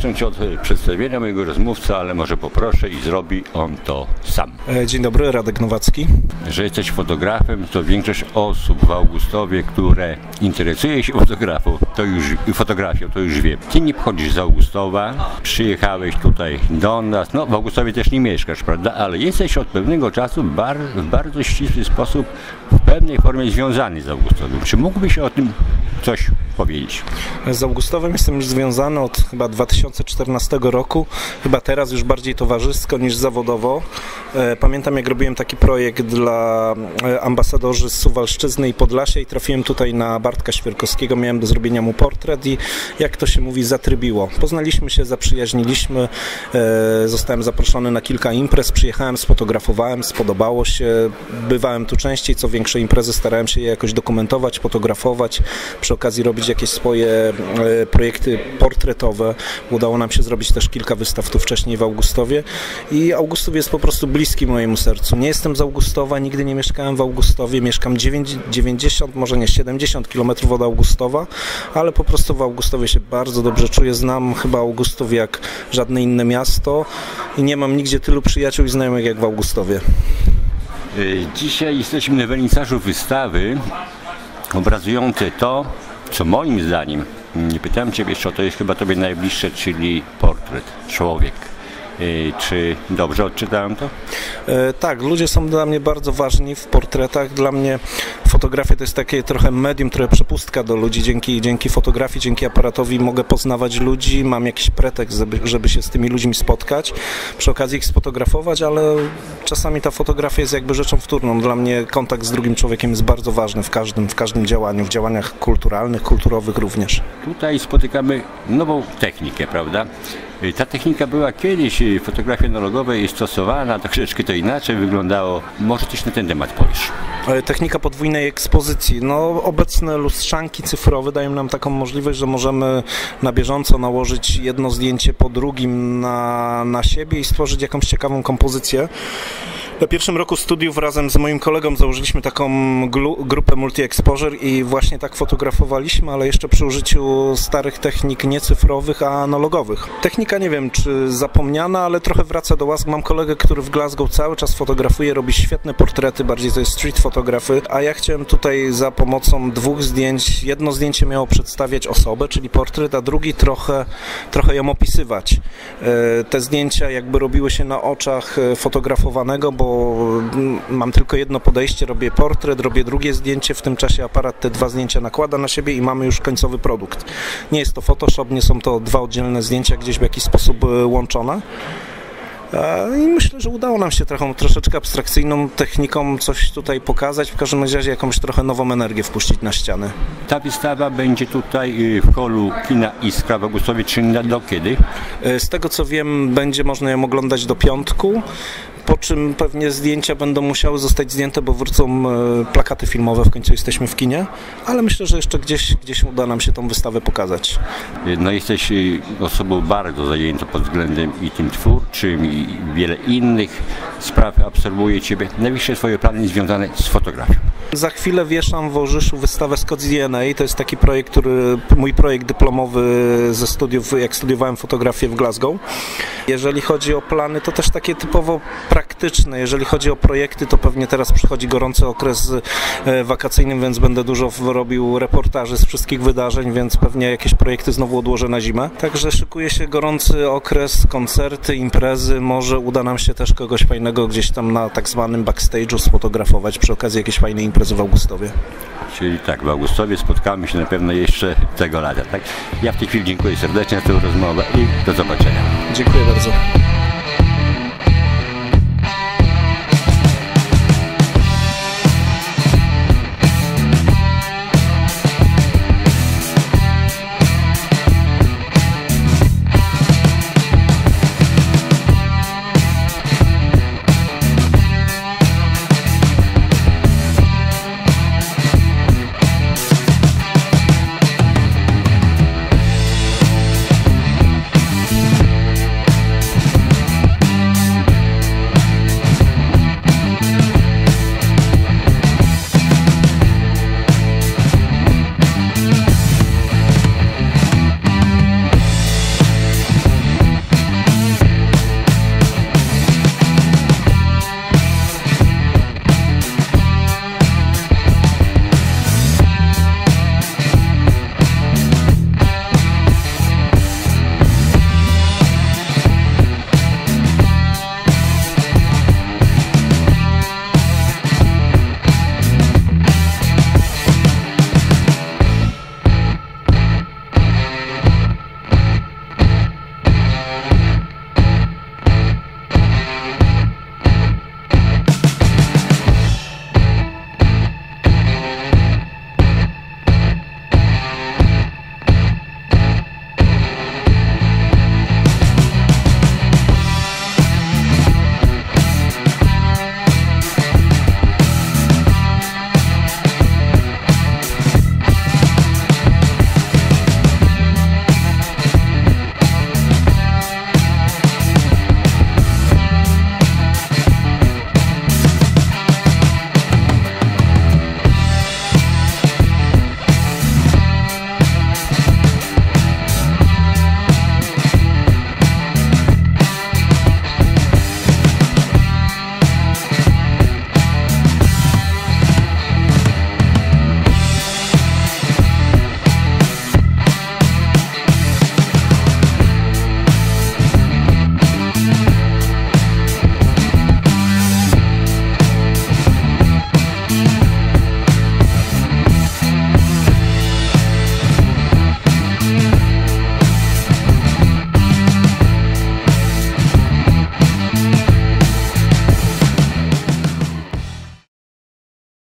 zacząć od przedstawienia mojego rozmówcy, ale może poproszę i zrobi on to sam. Dzień dobry, Radek Nowacki. Że jesteś fotografem, to większość osób w Augustowie, które interesuje się fotografią, to już wie. Ty nie pochodzisz z Augustowa, przyjechałeś tutaj do nas, no w Augustowie też nie mieszkasz, prawda, ale jesteś od pewnego czasu w bardzo ścisły sposób, w pewnej formie związany z Augustowem. Czy mógłbyś o tym coś powiedzieć? Z Augustowem jestem już związany od chyba 2014 roku, chyba teraz już bardziej towarzysko niż zawodowo. Pamiętam, jak robiłem taki projekt dla ambasadorzy z Suwalszczyzny i Podlasia i trafiłem tutaj na Bartka Świerkowskiego, miałem do zrobienia mu portret i jak to się mówi, zatrybiło. Poznaliśmy się, zaprzyjaźniliśmy, zostałem zaproszony na kilka imprez, przyjechałem, sfotografowałem, spodobało się, bywałem tu częściej, co większe imprezy starałem się je jakoś dokumentować, fotografować, przy okazji robić jakieś swoje projekty portretowe. Udało nam się zrobić też kilka wystaw tu wcześniej w Augustowie i Augustów jest po prostu bliski mojemu sercu. Nie jestem z Augustowa, nigdy nie mieszkałem w Augustowie, mieszkam 90, może nie 70 km od Augustowa, ale po prostu w Augustowie się bardzo dobrze czuję. Znam chyba Augustów jak żadne inne miasto i nie mam nigdzie tylu przyjaciół i znajomych jak w Augustowie. Dzisiaj jesteśmy na wernisażu wystawy obrazującej to, co moim zdaniem, nie pytałem Ciebie jeszcze, to jest chyba Tobie najbliższe, czyli portret, człowiek. Czy dobrze odczytałem to? Tak, ludzie są dla mnie bardzo ważni w portretach. Dla mnie fotografia to jest takie trochę medium, trochę przepustka do ludzi. Dzięki fotografii, dzięki aparatowi mogę poznawać ludzi, mam jakiś pretekst, żeby się z tymi ludźmi spotkać, przy okazji ich sfotografować, ale czasami ta fotografia jest jakby rzeczą wtórną. Dla mnie kontakt z drugim człowiekiem jest bardzo ważny w każdym działaniu, w działaniach kulturalnych, kulturowych również. Tutaj spotykamy nową technikę, prawda? Ta technika była kiedyś w fotografii analogowej stosowana, troszeczkę to inaczej wyglądało. Może coś na ten temat powiesz? Technika podwójnej ekspozycji. No, obecne lustrzanki cyfrowe dają nam taką możliwość, że możemy na bieżąco nałożyć jedno zdjęcie po drugim na siebie i stworzyć jakąś ciekawą kompozycję. Na pierwszym roku studiów razem z moim kolegą założyliśmy taką grupę Multi-Exposure i właśnie tak fotografowaliśmy, ale jeszcze przy użyciu starych technik nie cyfrowych, a analogowych. Technika nie wiem, czy zapomniana, ale trochę wraca do łask. Mam kolegę, który w Glasgow cały czas fotografuje, robi świetne portrety, bardziej to jest street fotografy, a ja chciałem tutaj za pomocą dwóch zdjęć, jedno zdjęcie miało przedstawiać osobę, czyli portret, a drugi trochę ją opisywać. Te zdjęcia jakby robiły się na oczach fotografowanego, bo mam tylko jedno podejście, robię portret, robię drugie zdjęcie, w tym czasie aparat te dwa zdjęcia nakłada na siebie i mamy już końcowy produkt. Nie jest to Photoshop, nie są to dwa oddzielne zdjęcia gdzieś w jakiś sposób łączone. I myślę, że udało nam się troszeczkę abstrakcyjną techniką coś tutaj pokazać, w każdym razie jakąś trochę nową energię wpuścić na ściany. Ta wystawa będzie tutaj w holu kina Iskra w Augustowie, czyli do kiedy? Z tego co wiem, będzie można ją oglądać do piątku, po czym pewnie zdjęcia będą musiały zostać zdjęte, bo wrócą plakaty filmowe, w końcu jesteśmy w kinie, ale myślę, że jeszcze gdzieś uda nam się tą wystawę pokazać. No jesteś osobą bardzo zajętą pod względem i tym twórczym, i wiele innych spraw absorbuje Ciebie. Najbliższe swoje plany związane z fotografią. Za chwilę wieszam w Orzyszu wystawę Scott's DNA. To jest taki projekt, mój projekt dyplomowy ze studiów, jak studiowałem fotografię w Glasgow. Jeżeli chodzi o plany, to też takie typowo praktyczne. Jeżeli chodzi o projekty, to pewnie teraz przychodzi gorący okres wakacyjny, więc będę dużo robił reportaży z wszystkich wydarzeń, więc pewnie jakieś projekty znowu odłożę na zimę. Także szykuje się gorący okres, koncerty, imprezy. Może uda nam się też kogoś fajnego gdzieś tam na tak zwanym backstage'u sfotografować przy okazji jakiejś fajnej imprezy w Augustowie. Czyli tak, w Augustowie spotkamy się na pewno jeszcze tego lata, tak? Ja w tej chwili dziękuję serdecznie za tę rozmowę i do zobaczenia. Dziękuję bardzo.